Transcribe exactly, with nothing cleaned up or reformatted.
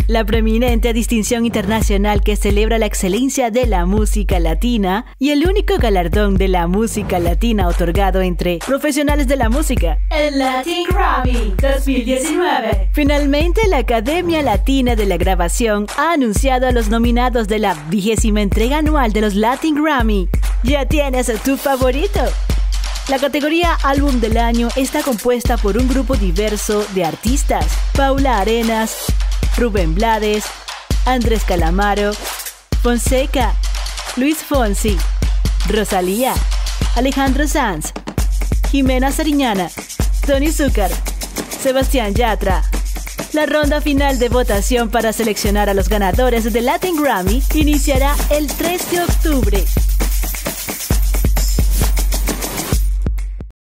la preeminente distinción internacional que celebra la excelencia de la música latina y el único galardón de la música latina otorgado entre profesionales de la música, el Latin Grammy dos mil diecinueve. Finalmente, la Academia Latina de la Grabación ha anunciado a los nominados de la vigésima entrega anual de los Latin Grammy. ¿Ya tienes a tu favorito? La categoría Álbum del Año está compuesta por un grupo diverso de artistas: Paula Arenas, Rubén Blades, Andrés Calamaro, Fonseca, Luis Fonsi, Rosalía, Alejandro Sanz, Jimena Sariñana, Tony Zúcar, Sebastián Yatra. La ronda final de votación para seleccionar a los ganadores del Latin Grammy iniciará el tres de octubre.